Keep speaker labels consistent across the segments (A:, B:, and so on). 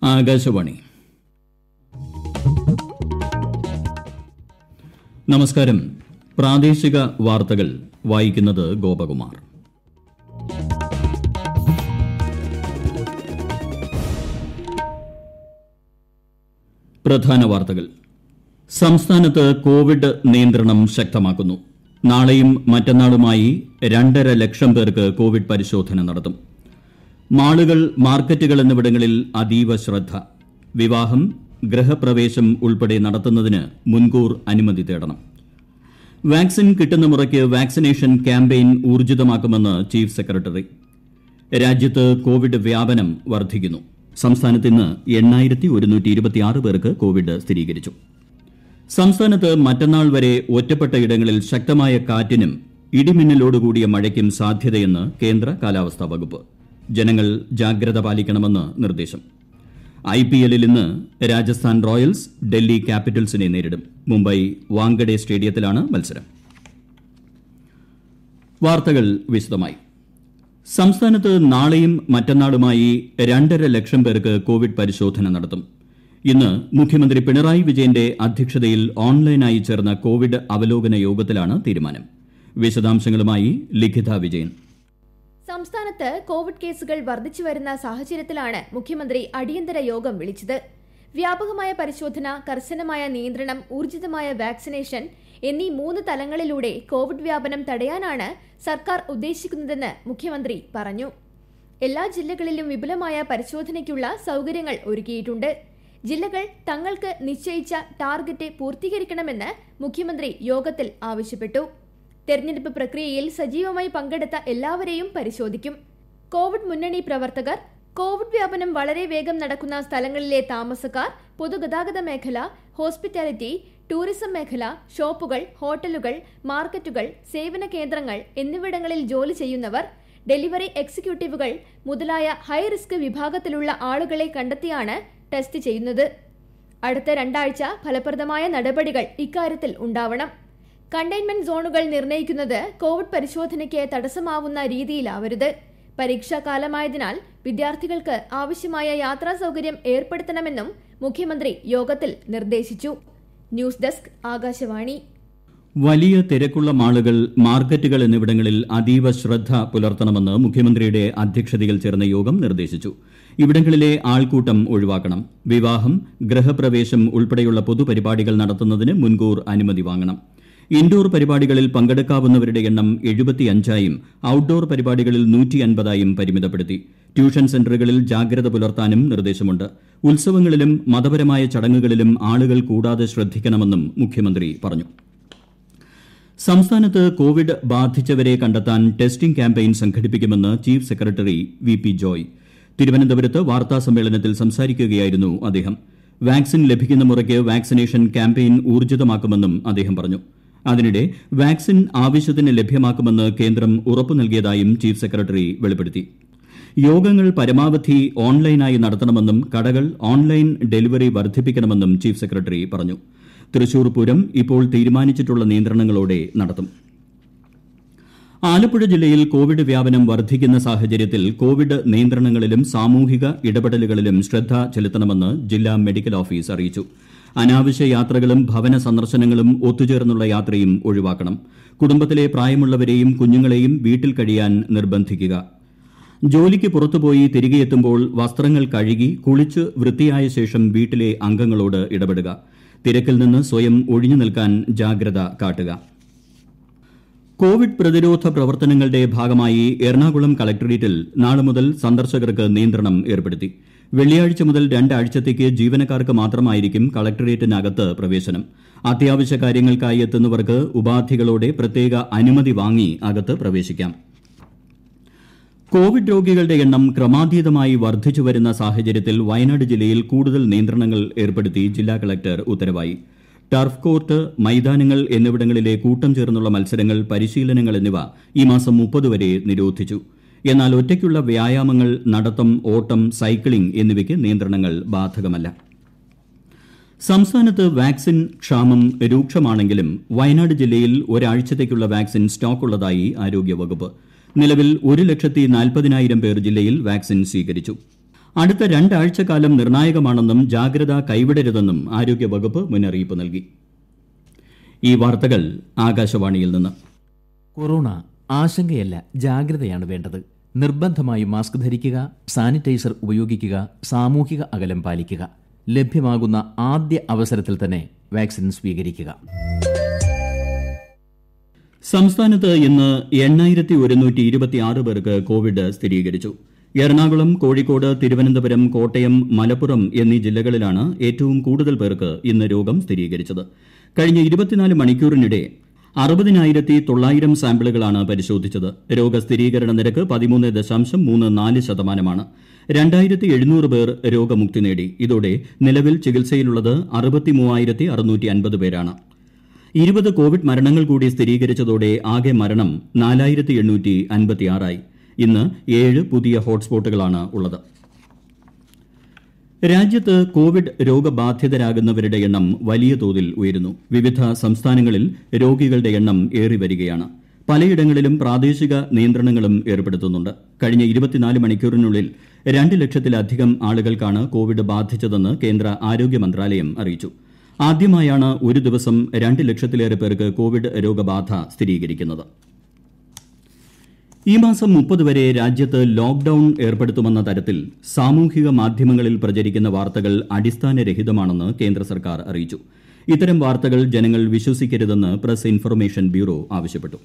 A: ആകാശവാണി. നമസ്കാരം. പ്രാദേശിക വാർത്തകൾ വായിക്കുന്നത് ഗോപകുമാർ. പ്രധാന വാർത്തകൾ. സംസ്ഥാനത്ത് കോവിഡ് നിയന്ത്രണം ശക്തമാക്കുന്നു. നാളെയും മറ്റന്നാളുമായി 2.5 ലക്ഷം പേർക്ക് കോവിഡ് പരിശോധന നടത്തും. മാളുകൾ, മാർക്കറ്റുകൾ എന്നിവിടങ്ങളിൽ അതീവ ശ്രദ്ധ. വിവാഹം, ഗൃഹപ്രവേശം ഉൾപ്പെടെ നടത്തുന്നതിന് മുൻകൂർ അനുമതി തേടണം. വാക്സിൻ കിട്ടുന്ന മുറയ്ക്ക് വാക്സിനേഷൻ ക്യാമ്പയിൻ ഊർജിതമാക്കുമെന്ന് ചീഫ് സെക്രട്ടറി. രാജ്യത്ത് കോവിഡ് വ്യാപനം വർദ്ധിക്കുന്നു. സംസ്ഥാനത്ത് ഇന്ന് 8126 പേർക്ക് കോവിഡ് സ്ഥിരീകരിച്ചു. സംസ്ഥാനത്ത് മറ്റന്നാൾ വരെ ഒറ്റപ്പെട്ട ഇടങ്ങളിൽ ശക്തമായ കാറ്റിനും ഇടിമിന്നലോടുകൂടിയ മഴയ്ക്കും സാധ്യതയെന്ന് കേന്ദ്ര കാലാവസ്ഥാ വകുപ്പ്. ജനങ്ങൾ ജാഗ്രത പാലിക്കണമെന്ന് നിർദ്ദേശം. IPL-ൽ ഇന്ന് രാജസ്ഥാൻ റോയൽസ് ഡൽഹി ക്യാപിറ്റൽസിനെ നേരിടും. മുംബൈ വാങ്കഡെ സ്റ്റേഡിയത്തിലാണ് മത്സരം. വാർത്തകൾ വിശദമായി. സംസ്ഥാനത്ത് നാളെയും മറ്റന്നാളുമായി 2.5 ലക്ഷം പേർക്ക് കോവിഡ് പരിശോധന നടത്തും. ഇന്ന് മുഖ്യമന്ത്രി പിണറായി വിജയന്റെ അധ്യക്ഷതയിൽ ഓൺലൈനായി ചേർന്ന കോവിഡ് അവലോകന യോഗത്തിലാണ് തീരുമാനം. വിശദാംശങ്ങളുമായി ലിഖിത വിജയൻ.
B: സംസ്ഥാനത്ത് കോവിഡ് കേസുകൾ വർദ്ധിച്ചുവരുന്ന സാഹചര്യത്തിലാണ് മുഖ്യമന്ത്രി അടിയന്തര യോഗം വിളിച്ചത്. വ്യാപകമായ പരിശോധന, കർശനമായ നിയന്ത്രണം, ഊർജിതമായ വാക്സിനേഷൻ എന്നീ 3 തലങ്ങളിലൂടെ കോവിഡ് വ്യാപനം തടയാനാണ് സർക്കാർ ഉദ്ദേശിക്കുന്നതെന്ന് മുഖ്യമന്ത്രി പറഞ്ഞു. എല്ലാ ജില്ലകളിലും വിപുലമായ പരിശോധനയ്ക്കുള്ള സൌകര്യങ്ങൾ ഒരുക്കിയിട്ടുണ്ട്. ജില്ലകൾ തങ്ങൾക്ക് നിശ്ചയിച്ച ടാർഗറ്റ് പൂർത്തീകരിക്കണമെന്ന് മുഖ്യമന്ത്രി യോഗത്തിൽ ആവശ്യപ്പെട്ടു. തെരഞ്ഞെടുപ്പ് പ്രക്രിയയിൽ സജീവമായി പങ്കെടുത്ത എല്ലാവരെയും പരിശോധിക്കും. കോവിഡ് മുന്നണി പ്രവർത്തകർ, കോവിഡ് വ്യാപനം വളരെ വേഗം നടക്കുന്ന സ്ഥലങ്ങളിലെ താമസക്കാർ, പൊതുഗതാഗത മേഖല, ഹോസ്പിറ്റാലിറ്റി, ടൂറിസം മേഖല, ഷോപ്പുകൾ, ഹോട്ടലുകൾ, മാർക്കറ്റുകൾ, സേവന കേന്ദ്രങ്ങൾ എന്നിവിടങ്ങളിൽ ജോലി ചെയ്യുന്നവർ, ഡെലിവറി എക്സിക്യൂട്ടീവുകൾ മുതലായ ഹൈ റിസ്ക് വിഭാഗത്തിലുള്ള ആളുകളെ കണ്ടെത്തിയാണ് ടെസ്റ്റ് ചെയ്യുന്നത്. അടുത്ത 2 ആഴ്ച ഫലപ്രദമായ നടപടികൾ ഇക്കാര്യത്തിൽ ഉണ്ടാവണം. കണ്ടെയ്ൻമെന്റ് സോണുകൾ നിർണ്ണയിക്കുന്നത് കോവിഡ് പരിശോധനയ്ക്ക് തടസ്സമാവുന്ന രീതിയിലാവരുത്. പരീക്ഷാകാലമായതിനാൽ വിദ്യാർത്ഥികൾക്ക് ആവശ്യമായ യാത്രാ സൌകര്യം ഏർപ്പെടുത്തണമെന്നും മുഖ്യമന്ത്രി യോഗത്തിൽ നിർദ്ദേശിച്ചു. News desk, Akashvani.
A: വലിയ തിരക്കുള്ള മാളുകൾ, മാർക്കറ്റുകൾ എന്നിവിടങ്ങളിൽ അതീവ ശ്രദ്ധ പുലർത്തണമെന്ന് മുഖ്യമന്ത്രിയുടെ അധ്യക്ഷതയിൽ ചേർന്ന യോഗം നിർദ്ദേശിച്ചു. ഇവിടങ്ങളിലെ ആൾക്കൂട്ടം ഒഴിവാക്കണം. വിവാഹം, ഗൃഹപ്രവേശം ഉൾപ്പെടെയുള്ള പൊതുപരിപാടികൾ നടത്തുന്നതിന് മുൻകൂർ അനുമതി വാങ്ങണം. ഇൻഡോർ പരിപാടികളിൽ പങ്കെടുക്കാവുന്നവരുടെ എണ്ണം 75ആയും ഔട്ട്ഡോർ പരിപാടികളിൽ 150ആയും പരിമിതപ്പെടുത്തി. ട്യൂഷൻ സെന്ററുകളിൽ ജാഗ്രത പുലർത്താനും നിർദ്ദേശമുണ്ട്. ഉത്സവങ്ങളിലും മതപരമായ ചടങ്ങുകളിലും ആളുകൾ കൂടാതെ ശ്രദ്ധിക്കണമെന്നും മുഖ്യമന്ത്രി പറഞ്ഞു. സംസ്ഥാനത്ത് കോവിഡ് ബാധിച്ചവരെ കണ്ടെത്താൻ ടെസ്റ്റിംഗ് ക്യാമ്പയിൻ സംഘടിപ്പിക്കുമെന്ന് ചീഫ് സെക്രട്ടറി VP ജോയ് തിരുവനന്തപുരത്ത് വാർത്താസമ്മേളനത്തിൽ സംസാരിക്കുകയായിരുന്നു അദ്ദേഹം. വാക്സിൻ ലഭിക്കുന്ന മുറയ്ക്ക് വാക്സിനേഷൻ ക്യാമ്പയിൻ ഊർജിതമാക്കുമെന്നും അദ്ദേഹം പറഞ്ഞു. അതിനിടെ വാക്സിൻ ആവശ്യത്തിന് ലഭ്യമാക്കുമെന്ന് കേന്ദ്രം ഉറപ്പു നൽകിയതായും ചീഫ് സെക്രട്ടറി വെളിപ്പെടുത്തി. യോഗങ്ങൾ പരമാവധി ഓൺലൈനായി നടത്തണമെന്നും കടകൾ ഓൺലൈൻ ഡെലിവറി വർദ്ധിപ്പിക്കണമെന്നും ചീഫ് സെക്രട്ടറി പറഞ്ഞു. തൃശൂർ പൂരം ഇപ്പോൾ തീരുമാനിച്ചിട്ടുള്ള നിയന്ത്രണങ്ങളോടെ നടത്തും. ആലപ്പുഴ ജില്ലയിൽ കോവിഡ് വ്യാപനം വർദ്ധിക്കുന്ന സാഹചര്യത്തിൽ കോവിഡ് നിയന്ത്രണങ്ങളിലും സാമൂഹിക ഇടപെടലുകളിലും ശ്രദ്ധ ചെലുത്തണമെന്ന് ജില്ലാ മെഡിക്കൽ ഓഫീസ് അറിയിച്ചു. അനാവശ്യ യാത്രകളും ഭവന സന്ദർശനങ്ങളും ഒത്തുചേർന്നുള്ള യാത്രയും ഒഴിവാക്കണം. കുടുംബത്തിലെ പ്രായമുള്ളവരെയും കുഞ്ഞുങ്ങളെയും വീട്ടിൽ കഴിയാൻ നിർബന്ധിക്കുക. ജോലിക്ക് പുറത്തുപോയി തിരികെ എത്തുമ്പോൾ വസ്ത്രങ്ങൾ കഴുകി കുളിച്ച് വൃത്തിയായ ശേഷം വീട്ടിലെ അംഗങ്ങളോട് ഇടപെടുക. തിരക്കിൽ നിന്ന് സ്വയം ഒഴിഞ്ഞു നിൽക്കാൻ ജാഗ്രത കാട്ടുക. കോവിഡ് പ്രതിരോധ പ്രവർത്തനങ്ങളുടെ ഭാഗമായി എറണാകുളം കളക്ടറേറ്റിൽ നാളെ മുതൽ സന്ദർശകർക്ക് നിയന്ത്രണം ഏർപ്പെടുത്തി. വെള്ളിയാഴ്ച മുതൽ 2 ആഴ്ചത്തേക്ക് ജീവനക്കാർക്ക് മാത്രമായിരിക്കും കളക്ടറേറ്റിനകത്ത് പ്രവേശനം. അത്യാവശ്യ കാര്യങ്ങൾക്കായി എത്തുന്നവർക്ക് ഉപാധികളോടെ പ്രത്യേക അനുമതി വാങ്ങി അകത്ത് പ്രവേശിക്കാം. കോവിഡ് രോഗികളുടെ എണ്ണം ക്രമാതീതമായി വർദ്ധിച്ചുവരുന്ന സാഹചര്യത്തിൽ വയനാട് ജില്ലയിൽ കൂടുതൽ നിയന്ത്രണങ്ങൾ ഏർപ്പെടുത്തി ജില്ലാ കളക്ടർ ഉത്തരവായി. ടർഫ് കോർട്ട്, മൈതാനങ്ങൾ എന്നിവിടങ്ങളിലെ കൂട്ടം ചേർന്നുള്ള മത്സരങ്ങൾ, പരിശീലനങ്ങൾ എന്നിവ ഈ മാസം 30 വരെ നിരോധിച്ചു. എന്നാൽ ഒറ്റയ്ക്കുള്ള വ്യായാമങ്ങൾ, നടത്തം, ഓട്ടം, സൈക്ലിംഗ് എന്നിവയ്ക്ക് നിയന്ത്രണങ്ങൾ ബാധകമല്ല. സംസ്ഥാനത്ത് വാക്സിൻ ക്ഷാമം രൂക്ഷമാണെങ്കിലും വയനാട് ജില്ലയിൽ ഒരാഴ്ചത്തേക്കുള്ള വാക്സിൻ സ്റ്റോക്കുള്ളതായി ആരോഗ്യവകുപ്പ്. നിലവിൽ 1,40,40,000 പേർ ജില്ലയിൽ വാക്സിൻ സ്വീകരിച്ചു. അടുത്ത 2 ആഴ്ചക്കാലം നിർണായകമാണെന്നും ജാഗ്രത കൈവിടരുതെന്നും ആരോഗ്യവകുപ്പ് മുന്നറിയിപ്പ് നൽകി. ഈ വാർത്തകൾ ആകാശവാണിയിൽ നിന്ന്.
C: കൊറോണ ആശങ്കയല്ല, ജാഗ്രതയാണ് വേണ്ടത്. നിർബന്ധമായും മാസ്ക് ധരിക്കുക, സാനിറ്റൈസർ ഉപയോഗിക്കുക, സാമൂഹിക അകലം പാലിക്കുക. ലഭ്യമാകുന്ന ആദ്യ അവസരത്തിൽ തന്നെ വാക്സിൻ സ്വീകരിക്കുക.
A: സംസ്ഥാനത്ത് ഇന്ന് 8126 പേർക്ക് കോവിഡ് സ്ഥിരീകരിച്ചു. എറണാകുളം, കോഴിക്കോട്, തിരുവനന്തപുരം, കോട്ടയം, മലപ്പുറം എന്നീ ജില്ലകളിലാണ് ഏറ്റവും കൂടുതൽ പേർക്ക് ഇന്ന് രോഗം സ്ഥിരീകരിച്ചത്. കഴിഞ്ഞ 24 മണിക്കൂറിനിടെ 60,900 സാമ്പിളുകളാണ് പരിശോധിച്ചത്. രോഗസ്ഥിരീകരണ നിരക്ക് 13.34%. 2700 പേർ രോഗമുക്തി നേടി. ഇതോടെ നിലവിൽ ചികിത്സയിലുള്ളത് 63,650 പേരാണ്. 20 കോവിഡ് മരണങ്ങൾ കൂടി സ്ഥിരീകരിച്ചതോടെ ആകെ മരണം 4,856 ഇന്ന് 7 പുതിയ ഹോട്ട്സ്പോട്ടുകളാണ് ഉള്ളത്. രാജ്യത്ത് കോവിഡ് രോഗബാധിതരാകുന്നവരുടെ എണ്ണം വലിയ തോതിൽ ഉയരുന്നു. വിവിധ സംസ്ഥാനങ്ങളിൽ രോഗികളുടെ എണ്ണം ഏറിവരികയാണ്. പലയിടങ്ങളിലും പ്രാദേശിക നിയന്ത്രണങ്ങളും ഏർപ്പെടുത്തുന്നുണ്ട്. കഴിഞ്ഞ 24 മണിക്കൂറിനുള്ളിൽ 2 ലക്ഷത്തിലധികം ആളുകൾക്കാണ് കോവിഡ് ബാധിച്ചതെന്ന് കേന്ദ്ര ആരോഗ്യ മന്ത്രാലയം അറിയിച്ചു. ആദ്യമായാണ് ഒരു ദിവസം 2 ലക്ഷത്തിലേറെ പേർക്ക് കോവിഡ് രോഗബാധ സ്ഥിരീകരിക്കുന്നത്. ഈ മാസം 30 വരെ രാജ്യത്ത് ലോക്ഡൌൺ ഏർപ്പെടുത്തുമെന്ന തരത്തിൽ സാമൂഹിക മാധ്യമങ്ങളിൽ പ്രചരിക്കുന്ന വാർത്തകൾ അടിസ്ഥാനരഹിതമാണെന്ന് കേന്ദ്ര സർക്കാർ അറിയിച്ചു. ഇത്തരം വാർത്തകൾ ജനങ്ങൾ വിശ്വസിക്കരുതെന്ന് പ്രസ് ഇൻഫർമേഷൻ ബ്യൂറോ ആവശ്യപ്പെട്ടു.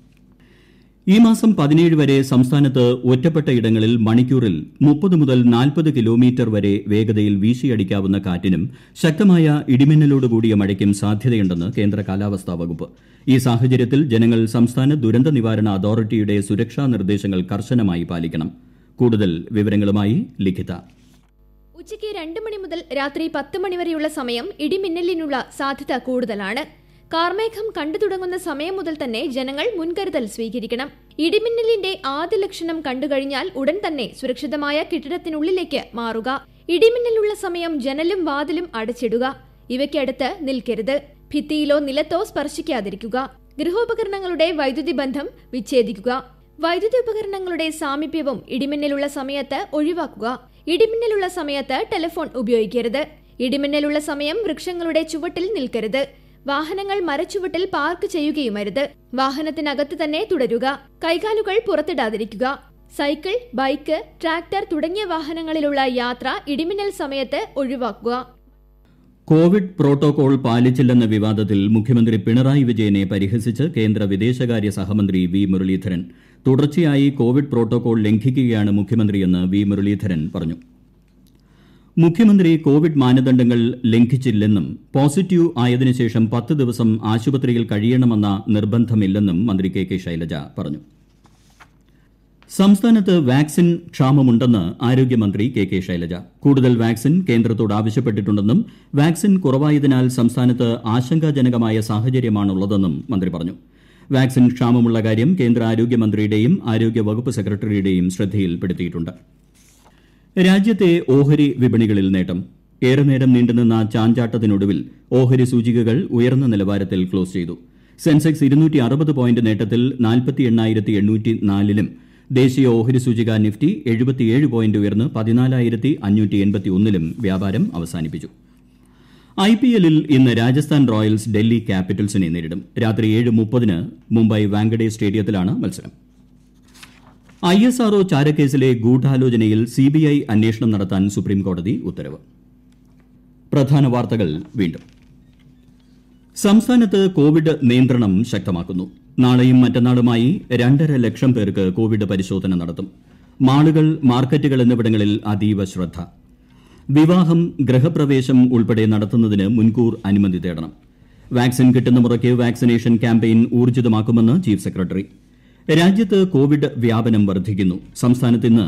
A: ഈ മാസം 17 വരെ സംസ്ഥാനത്ത് ഒറ്റപ്പെട്ട ഇടങ്ങളിൽ മണിക്കൂറിൽ 30 മുതൽ 40 കിലോമീറ്റർ വരെ വേഗതയിൽ വീശിയടിക്കാവുന്ന കാറ്റിനും ശക്തമായ ഇടിമിന്നലോടുകൂടിയ മഴയ്ക്കും സാധ്യതയുണ്ടെന്ന് കേന്ദ്ര കാലാവസ്ഥാ വകുപ്പ്. ഈ സാഹചര്യത്തിൽ ജനങ്ങൾ സംസ്ഥാന ദുരന്ത നിവാരണ അതോറിറ്റിയുടെ സുരക്ഷാ നിർദ്ദേശങ്ങൾ കർശനമായി പാലിക്കണം. കൂടുതൽ വിവരങ്ങളുമായി ലിഖിത.
B: ഉച്ചയ്ക്ക് 2 മണി മുതൽ രാത്രി 10 മണി വരെയുള്ള സമയം ഇടിമിന്നലിനുള്ള സാധ്യത കൂടുതലാണ്. കാർമേഘം കണ്ടു തുടങ്ങുന്ന സമയം മുതൽ തന്നെ ജനങ്ങൾ മുൻകരുതൽ സ്വീകരിക്കണം. ഇടിമിന്നലിന്റെ ആദ്യ ലക്ഷണം കണ്ടുകഴിഞ്ഞാൽ ഉടൻ തന്നെ സുരക്ഷിതമായ കെട്ടിടത്തിനുള്ളിലേക്ക് മാറുക. ഇടിമിന്നലുള്ള സമയം ജനലും വാതിലും അടച്ചിടുക. ഇവയ്ക്കടുത്ത് നിൽക്കരുത്. ഭിത്തിയിലോ നിലത്തോ സ്പർശിക്കാതിരിക്കുക. ഗൃഹോപകരണങ്ങളുടെ വൈദ്യുതി ബന്ധം വിച്ഛേദിക്കുക. വൈദ്യുതി ഉപകരണങ്ങളുടെ സാമീപ്യവും ഇടിമിന്നലുള്ള സമയത്ത് ഒഴിവാക്കുക. ഇടിമിന്നലുള്ള സമയത്ത് ടെലിഫോൺ ഉപയോഗിക്കരുത്. ഇടിമിന്നലുള്ള സമയം വൃക്ഷങ്ങളുടെ ചുവട്ടിൽ നിൽക്കരുത്. വാഹനങ്ങൾ മരച്ചുവട്ടിൽ പാർക്ക് ചെയ്യുകയുമരുത്. വാഹനത്തിനകത്ത് തന്നെ തുടരുക. കൈകാലുകൾ പുറത്തിടാതിരിക്കുക. സൈക്കിൾ, ബൈക്ക്, ട്രാക്ടർ തുടങ്ങിയ വാഹനങ്ങളിലുള്ള യാത്ര ഇടിമിന്നൽ സമയത്ത് ഒഴിവാക്കുക.
A: കോവിഡ് പ്രോട്ടോകോൾ പാലിച്ചില്ലെന്ന വിവാദത്തിൽ മുഖ്യമന്ത്രി പിണറായി വിജയനെ പരിഹസിച്ച് കേന്ദ്ര വിദേശകാര്യ സഹമന്ത്രി വി മുരളീധരൻ. തുടർച്ചയായി കോവിഡ് പ്രോട്ടോകോൾ ലംഘിക്കുകയാണ് മുഖ്യമന്ത്രിയെന്ന് വി മുരളീധരൻ പറഞ്ഞു. മുഖ്യമന്ത്രി കോവിഡ് മാനദണ്ഡങ്ങൾ ലംഘിച്ചില്ലെന്നും പോസിറ്റീവ് ആയതിനുശേഷം 10 ദിവസം ആശുപത്രിയിൽ കഴിയണമെന്ന നിർബന്ധമില്ലെന്നും മന്ത്രി കെ ശൈലജ പറഞ്ഞു. സംസ്ഥാനത്ത് വാക്സിൻ ക്ഷാമമുണ്ടെന്ന് ആരോഗ്യമന്ത്രി കെ ശൈലജ. കൂടുതൽ വാക്സിൻ കേന്ദ്രത്തോട് ആവശ്യപ്പെട്ടിട്ടുണ്ടെന്നും വാക്സിൻ കുറവായതിനാൽ സംസ്ഥാനത്ത് ആശങ്കാജനകമായ സാഹചര്യമാണുള്ളതെന്നും മന്ത്രി പറഞ്ഞു. വാക്സിൻ ക്ഷാമമുള്ള കാര്യം കേന്ദ്ര ആരോഗ്യമന്ത്രിയുടെയും ആരോഗ്യവകുപ്പ് സെക്രട്ടറിയുടെയും ശ്രദ്ധയിൽപ്പെടുത്തിയിട്ടുണ്ട്. രാജ്യത്തെ ഓഹരി വിപണികളിൽ നേട്ടം. ഏറെ നേരം നീണ്ടുനിന്ന ചാഞ്ചാട്ടത്തിനൊടുവിൽ ഓഹരി സൂചികകൾ ഉയർന്ന നിലവാരത്തിൽ ക്ലോസ് ചെയ്തു. സെൻസെക്സ് 260 പോയിന്റ് നേട്ടത്തിൽ 48,804-ലും ദേശീയ ഓഹരി സൂചിക നിഫ്റ്റി 77 പോയിന്റ് ഉയർന്ന് 14,581-ലും വ്യാപാരം അവസാനിപ്പിച്ചു. IPL-ൽ ഇന്ന് രാജസ്ഥാൻ റോയൽസ് ഡൽഹി ക്യാപിറ്റൽസിനെ നേരിടും. രാത്രി 7:30-ന് മുംബൈ വാങ്കഡെ സ്റ്റേഡിയത്തിലാണ് മത്സരം. ISRO ചാരക്കേസിലെ ഗൂഢാലോചനയിൽ CBI അന്വേഷണം നടത്താൻ സുപ്രീംകോടതി ഉത്തരവ്. പ്രധാന വാർത്തകൾ വീണ്ടും. സംസ്ഥാനത്ത് കോവിഡ് നിയന്ത്രണം ശക്തമാക്കുന്നു. നാളെയും മറ്റന്നാളുമായി 2.5 ലക്ഷം പേർക്ക് കോവിഡ് പരിശോധന നടത്തും. മാളുകൾ, മാർക്കറ്റുകൾ എന്നിവിടങ്ങളിൽ അതീവ ശ്രദ്ധ. വിവാഹം, ഗൃഹപ്രവേശം ഉൾപ്പെടെ നടത്തുന്നതിന് മുൻകൂർ അനുമതി തേടണം. വാക്സിൻ കിട്ടുന്ന മുറയ്ക്ക് വാക്സിനേഷൻ ക്യാമ്പയിൻ ഊർജിതമാക്കുമെന്ന് ചീഫ് സെക്രട്ടറി. രാജ്യത്ത് കോവിഡ് വ്യാപനം വർദ്ധിക്കുന്നു. സംസ്ഥാനത്ത് ഇന്ന്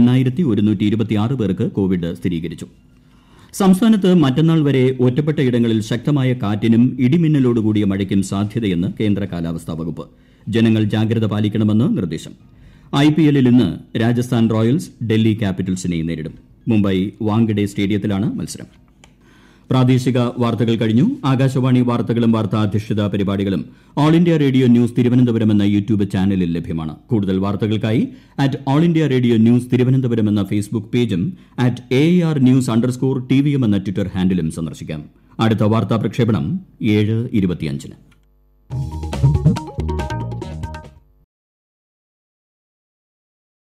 A: 8126 പേർക്ക് കോവിഡ് സ്ഥിരീകരിച്ചു. സംസ്ഥാനത്ത് മറ്റന്നാൾ വരെ ഒറ്റപ്പെട്ട ഇടങ്ങളിൽ ശക്തമായ കാറ്റിനും ഇടിമിന്നലോടുകൂടിയ മഴയ്ക്കും സാധ്യതയെന്ന് കേന്ദ്ര കാലാവസ്ഥാ വകുപ്പ്. ജനങ്ങൾ ജാഗ്രത പാലിക്കണമെന്ന് നിർദ്ദേശം. IPL-ൽ ഇന്ന് രാജസ്ഥാൻ റോയൽസ് ഡൽഹി ക്യാപിറ്റൽസിനെ നേരിടും. മുംബൈ വാങ്കഡെ സ്റ്റേഡിയത്തിലാണ് മത്സരം. പ്രാദേശിക വാർത്തകൾ കഴിഞ്ഞു. ആകാശവാണി വാർത്തകളും വാർത്താധിഷ്ഠിത പരിപാടികളും all India radio news Thiruvananthapuram എന്ന യൂട്യൂബ് ചാനലിൽ ലഭ്യമാണ്. കൂടുതൽ വാർത്തകൾക്കായി @AllIndiaRadioNews തിരുവനന്തപുരം എന്ന ഫേസ്ബുക്ക് പേജും @ARNews_TVM എന്ന ട്വിറ്റർ ഹാൻഡിലും സന്ദർശിക്കാം. അടുത്ത വാർത്താ പ്രക്ഷേപണം 7:25.